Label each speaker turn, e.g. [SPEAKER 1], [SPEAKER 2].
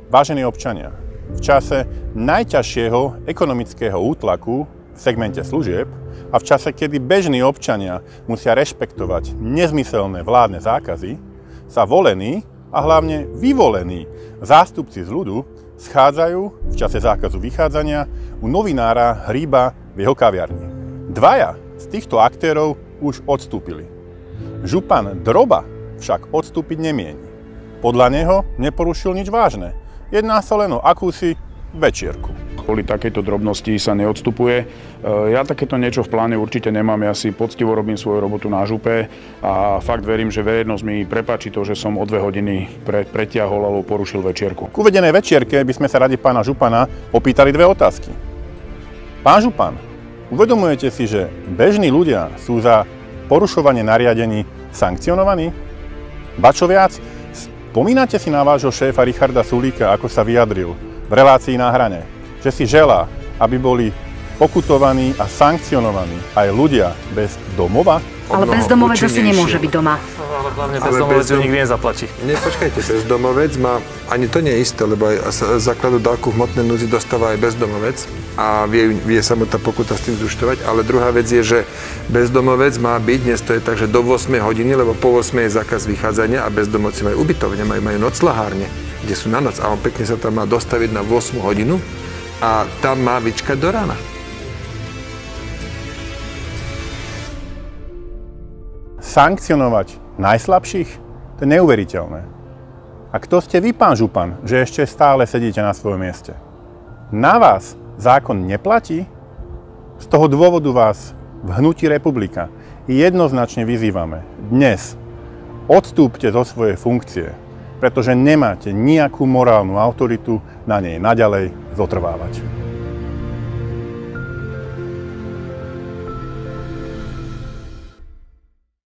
[SPEAKER 1] Vážení občania, v čase najťažšieho ekonomického útlaku v segmente služieb a v čase, kedy bežní občania musia rešpektovať nezmyselné vládne zákazy, sa volení a hlavne vyvolení zástupci z ľudu schádzajú v čase zákazu vychádzania u novinára Hríba v jeho kaviarni. Dvaja z týchto aktérov už odstúpili. Župan Droba však odstúpiť nemieni. Podľa neho neporušil nič vážne. Jedná sa len o akúsi večierku.
[SPEAKER 2] Kvôli takejto drobnosti sa neodstupuje. Ja takéto niečo v pláne určite nemám. Ja si poctivo robím svoju robotu na župe a fakt verím, že verejnosť mi prepáči to, že som o 2 hodiny pretiahol alebo porušil večierku.
[SPEAKER 1] K uvedenej večierke by sme sa radi pána župana opýtali 2 otázky. Pán župan, uvedomujete si, že bežní ľudia sú za porušovanie nariadení sankcionovaní? Ba čo viac, spomínate si na vášho šéfa Richarda Sulíka, ako sa vyjadril v relácii Na hrane, že si želá, aby boli pokutovaní a sankcionovaní aj ľudia bez domova?
[SPEAKER 3] Ale bezdomovec asi nemôže byť doma.
[SPEAKER 4] Ale hlavne bezdomovec ju nikdy nezaplatí.
[SPEAKER 5] Počkajte, bezdomovec má, ani to nie je isté, lebo aj základnú dávku hmotnej núdzi dostáva aj bezdomovec a vie sa mu tá pokuta s tým zúčtovať, ale druhá vec je, že bezdomovec má byť, dnes to je tak, že do 8 hodiny, lebo po 8 je zákaz vychádzania a bezdomovci majú ubytovne, majú noclahárne, kde sú na noc a on pekne sa tam má dostaviť na 8 hodinu a tam má vyčkať do rána.
[SPEAKER 1] Sankcionovať najslabších? To je neuveriteľné. A kto ste vy, pán župan, že ešte stále sedíte na svojom mieste? Na vás zákon neplatí? Z toho dôvodu vás v hnutí Republika jednoznačne vyzývame. Dnes odstúpte zo svojej funkcie, pretože nemáte nejakú morálnu autoritu na nej naďalej zotrvávať.